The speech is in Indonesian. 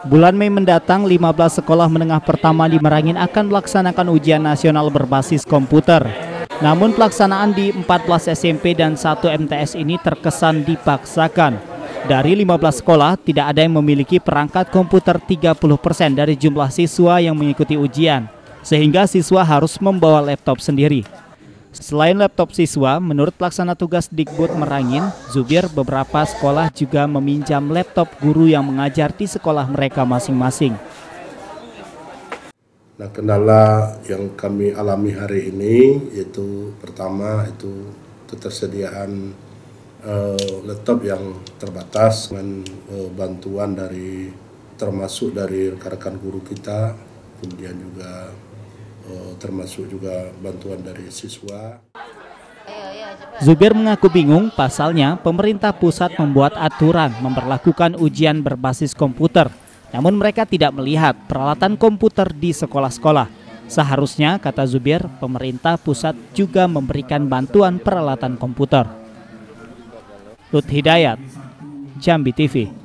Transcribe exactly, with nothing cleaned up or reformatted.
Bulan Mei mendatang, lima belas sekolah menengah pertama di Merangin akan melaksanakan ujian nasional berbasis komputer. Namun pelaksanaan di empat belas S M P dan satu M T S ini terkesan dipaksakan. Dari lima belas sekolah, tidak ada yang memiliki perangkat komputer tiga puluh persen dari jumlah siswa yang mengikuti ujian, sehingga siswa harus membawa laptop sendiri. Selain laptop siswa, menurut pelaksana tugas Dikbud Merangin, Zubir, beberapa sekolah juga meminjam laptop guru yang mengajar di sekolah mereka masing-masing. Nah, kendala yang kami alami hari ini yaitu pertama itu ketersediaan uh, laptop yang terbatas dengan uh, bantuan dari termasuk dari rekan-rekan guru kita, kemudian juga termasuk juga bantuan dari siswa. Zubir mengaku bingung, pasalnya pemerintah pusat membuat aturan memperlakukan ujian berbasis komputer. Namun mereka tidak melihat peralatan komputer di sekolah-sekolah. Seharusnya, kata Zubir, pemerintah pusat juga memberikan bantuan peralatan komputer. Lut Hidayat, Jambi T V.